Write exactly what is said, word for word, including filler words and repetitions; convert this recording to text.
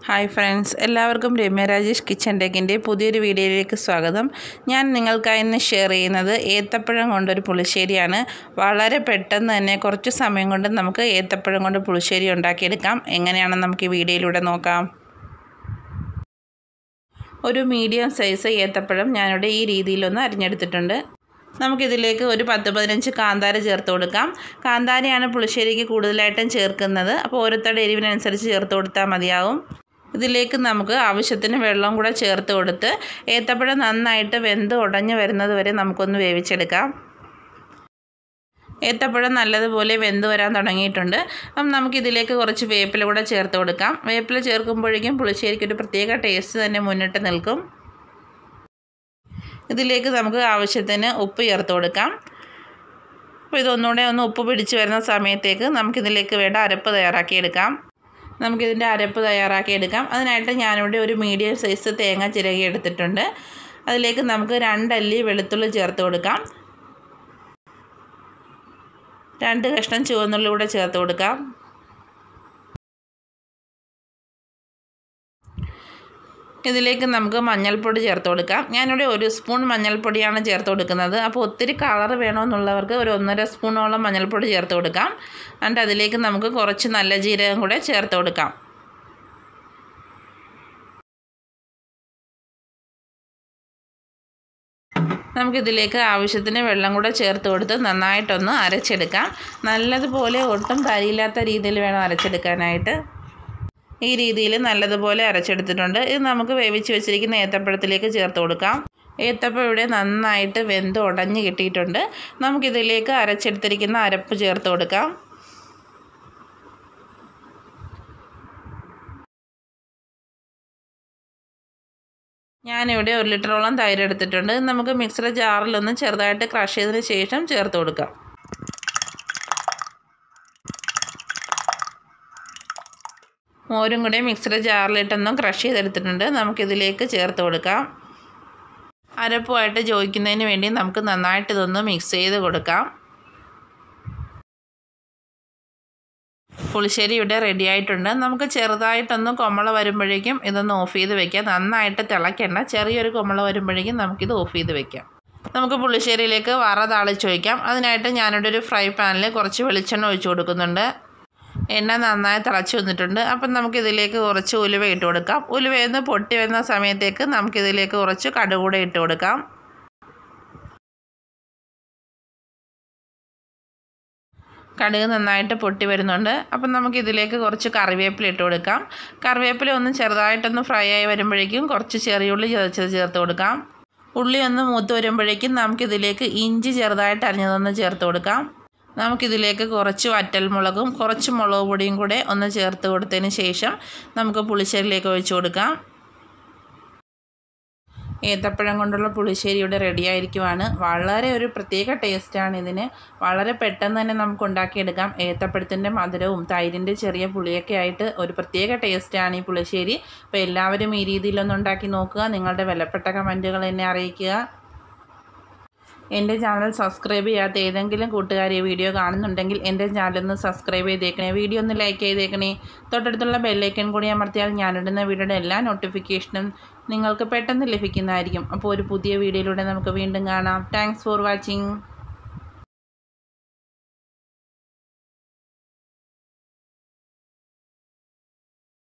Hi friends, എല്ലാവർക്കും Ramya Rajesh kitchen ടെക്കിൻ്റെ പുതിയൊരു വീഡിയോയിലേക്ക് സ്വാഗതം. ഞാൻ നിങ്ങൾക്കായി ഇന്ന് ഷെയർ ചെയ്യുന്നത് ഏത്തപ്പഴം കൊണ്ടൊരു പുളിശ്ശേരിയാണ്. വളരെ പെട്ടെന്ന് തന്നെ കുറച്ച് സമയം കൊണ്ട് നമുക്ക് ഏത്തപ്പഴം കൊണ്ട് പുളിശ്ശേരി ഉണ്ടാക്കിയെടുക്കാം. എങ്ങനെയാണെന്ന് നമുക്ക് ഈ വീഡിയോയിലൂടെ നോക്കാം. ഒരു മീഡിയം സൈസ് ഏത്തപ്പഴം ഞാനിവിടെ ഈ രീതിയിലൊന്ന് അരിഞ്ഞെടുത്തിട്ടുണ്ട്. നമുക്കിതിലേക്ക് ഒരു പത്ത് പതിനഞ്ച് കാന്താര ചേർത്ത് കൊടുക്കാം. കാന്താരയാണ് പുളിശ്ശേരിക്ക് കൂടുതലായിട്ടും ചേർക്കുന്നത്. അപ്പോൾ ഓരോരുത്തരുടെ എരിവിനനുസരിച്ച് ചേർത്ത് കൊടുത്താൽ മതിയാവും. ഇതിലേക്ക് നമുക്ക് ആവശ്യത്തിന് വെള്ളം കൂടെ ചേർത്ത് കൊടുത്ത് ഏത്തപ്പഴം നന്നായിട്ട് വെന്ത് ഉടഞ്ഞു വരുന്നത് വരെ നമുക്കൊന്ന് വേവിച്ചെടുക്കാം. ഏത്തപ്പഴം നല്ലതുപോലെ വെന്ത് വരാൻ തുടങ്ങിയിട്ടുണ്ട്. അപ്പം നമുക്കിതിലേക്ക് കുറച്ച് വേപ്പില കൂടെ ചേർത്ത് കൊടുക്കാം. വേപ്പില ചേർക്കുമ്പോഴേക്കും പുളിശ്ശേരിക്ക് ഒരു പ്രത്യേക ടേസ്റ്റ് തന്നെ മുന്നിട്ട് നിൽക്കും. ഇതിലേക്ക് നമുക്ക് ആവശ്യത്തിന് ഉപ്പ് ചേർത്ത് കൊടുക്കാം. അപ്പോൾ ഇതൊന്നുകൂടെ ഒന്ന് ഉപ്പ് പിടിച്ച് വരുന്ന സമയത്തേക്ക് നമുക്കിതിലേക്ക് വേണ്ട അരപ്പ് തയ്യാറാക്കിയെടുക്കാം. നമുക്കിതിൻ്റെ അരപ്പ് തയ്യാറാക്കിയെടുക്കാം. അതിനായിട്ട് ഞാനിവിടെ ഒരു മീഡിയം സൈസ് തേങ്ങ ചിരകി എടുത്തിട്ടുണ്ട്. അതിലേക്ക് നമുക്ക് രണ്ടല്ലി വെളുത്തുള്ളി ചേർത്ത് കൊടുക്കാം. രണ്ട് കഷ്ണം ചുവന്നുള്ളി കൂടെ ചേർത്ത് കൊടുക്കാം. ഇതിലേക്ക് നമുക്ക് മഞ്ഞൾപ്പൊടി ചേർത്ത് കൊടുക്കാം. ഞാനിവിടെ ഒരു സ്പൂൺ മഞ്ഞൾപ്പൊടിയാണ് ചേർത്ത് കൊടുക്കുന്നത്. അപ്പോൾ ഒത്തിരി കളർ വേണമെന്നുള്ളവർക്ക് ഒരു ഒന്നര സ്പൂണോളം മഞ്ഞൾപ്പൊടി ചേർത്ത് കൊടുക്കാം. എന്നിട്ട് അതിലേക്ക് നമുക്ക് കുറച്ച് നല്ല ജീരകം കൂടെ ചേർത്ത് കൊടുക്കാം. നമുക്കിതിലേക്ക് ആവശ്യത്തിന് വെള്ളം കൂടെ ചേർത്ത് കൊടുത്ത് നന്നായിട്ടൊന്ന് അരച്ചെടുക്കാം. നല്ലതുപോലെ ഒട്ടും തരിയില്ലാത്ത രീതിയിൽ വേണം അരച്ചെടുക്കാനായിട്ട്. ഈ രീതിയിൽ നല്ലതുപോലെ അരച്ചെടുത്തിട്ടുണ്ട്. ഇത് നമുക്ക് വേവിച്ച് വെച്ചിരിക്കുന്ന ഏത്തപ്പഴത്തിലേക്ക് ചേർത്ത് കൊടുക്കാം. ഏത്തപ്പഴം ഇവിടെ നന്നായിട്ട് വെന്ത് ഉടഞ്ഞ് കിട്ടിയിട്ടുണ്ട്. നമുക്കിതിലേക്ക് അരച്ചെടുത്തിരിക്കുന്ന അരപ്പ് ചേർത്ത് കൊടുക്കാം. ഞാനിവിടെ ഒരു ലിറ്ററോളം തൈര് എടുത്തിട്ടുണ്ട്. നമുക്ക് മിക്സിയുടെ ജാറിലൊന്ന് ചെറുതായിട്ട് ക്രഷ് ചെയ്തതിന് ശേഷം ചേർത്ത് കൊടുക്കാം. മോരും കൂടെ മിക്സിയുടെ ജാറിലിട്ടൊന്നും ക്രഷ് ചെയ്തെടുത്തിട്ടുണ്ട്. നമുക്കിതിലേക്ക് ചേർത്ത് കൊടുക്കാം. അരപ്പുമായിട്ട് യോജിക്കുന്നതിന് വേണ്ടി നമുക്ക് നന്നായിട്ട് ഇതൊന്ന് മിക്സ് ചെയ്ത് കൊടുക്കാം. പുളിശ്ശേരി ഇവിടെ റെഡി ആയിട്ടുണ്ട്. നമുക്ക് ചെറുതായിട്ടൊന്ന് കൊമ്മള വരുമ്പോഴേക്കും ഇതൊന്ന് ഓഫ് ചെയ്ത് വെക്കാം. നന്നായിട്ട് തിളയ്ക്കേണ്ട, ചെറിയൊരു കൊമ്മള വരുമ്പോഴേക്കും നമുക്കിത് ഓഫ് ചെയ്ത് വെക്കാം. നമുക്ക് പുളിശ്ശേരിയിലേക്ക് വറ താളിച്ച് ഒഴിക്കാം. അതിനായിട്ട് ഞാനിവിടെ ഒരു ഫ്രൈ പാനിൽ കുറച്ച് വെളിച്ചെണ്ണ ഒഴിച്ച് കൊടുക്കുന്നുണ്ട്. എണ്ണ നന്നായി തിളച്ച് വന്നിട്ടുണ്ട്. അപ്പം നമുക്കിതിലേക്ക് കുറച്ച് ഉലുവ ഇട്ട് കൊടുക്കാം. ഉലുവയൊന്ന് പൊട്ടി വരുന്ന സമയത്തേക്ക് നമുക്കിതിലേക്ക് കുറച്ച് കടുക് കൂടെ ഇട്ട് കൊടുക്കാം. കടുക് നന്നായിട്ട് പൊട്ടി വരുന്നുണ്ട്. അപ്പം നമുക്കിതിലേക്ക് കുറച്ച് കറിവേപ്പില ഇട്ട് കൊടുക്കാം. കറിവേപ്പില ഒന്ന് ചെറുതായിട്ടൊന്ന് ഫ്രൈ ആയി വരുമ്പോഴേക്കും കുറച്ച് ചെറിയ ഉള്ളി ചതച്ചത് ചേർത്ത് കൊടുക്കാം. ഉള്ളി ഒന്ന് മൂത്ത് വരുമ്പോഴേക്കും നമുക്കിതിലേക്ക് ഇഞ്ചി ചെറുതായിട്ട് അരിഞ്ഞതൊന്ന് ചേർത്ത് കൊടുക്കാം. നമുക്കിതിലേക്ക് കുറച്ച് വറ്റൽമുളകും കുറച്ച് മുളക് പൊടിയും കൂടെ ഒന്ന് ചേർത്ത് കൊടുത്തതിന് ശേഷം നമുക്ക് പുളിശ്ശേരിയിലേക്ക് ഒഴിച്ചു കൊടുക്കാം. ഏത്തപ്പഴം കൊണ്ടുള്ള പുളിശ്ശേരി ഇവിടെ റെഡി ആയിരിക്കുവാണ്. വളരെ ഒരു പ്രത്യേക ടേസ്റ്റാണ് ഇതിന്. വളരെ പെട്ടെന്ന് തന്നെ നമുക്ക് ഉണ്ടാക്കിയെടുക്കാം. ഏത്തപ്പഴത്തിൻ്റെ മധുരവും തൈരിൻ്റെ ചെറിയ പുളിയൊക്കെ ആയിട്ട് ഒരു പ്രത്യേക ടേസ്റ്റാണ് ഈ പുളിശ്ശേരി. അപ്പോൾ എല്ലാവരും ഈ രീതിയിലൊന്ന് ഉണ്ടാക്കി നോക്കുക. നിങ്ങളുടെ വിലപ്പെട്ട കമൻറ്റുകൾ എന്നെ അറിയിക്കുക. എൻ്റെ ചാനൽ സബ്സ്ക്രൈബ് ചെയ്യാത്ത ഏതെങ്കിലും കൂട്ടുകാർ ഈ വീഡിയോ കാണുന്നുണ്ടെങ്കിൽ എൻ്റെ ചാനലൊന്ന് സബ്സ്ക്രൈബ് ചെയ്തേക്കണേ. വീഡിയോ ഒന്ന് ലൈക്ക് ചെയ്തേക്കണേ. തൊട്ടടുത്തുള്ള ബെല്ലൈക്കൺ കൂടി അമർത്തിയാൽ ഞാനിടുന്ന വീഡിയോയുടെ എല്ലാ നോട്ടിഫിക്കേഷനും നിങ്ങൾക്ക് പെട്ടെന്ന് ലഭിക്കുന്നതായിരിക്കും. അപ്പോൾ ഒരു പുതിയ വീഡിയോയിലൂടെ നമുക്ക് വീണ്ടും കാണാം. Thanks for watching.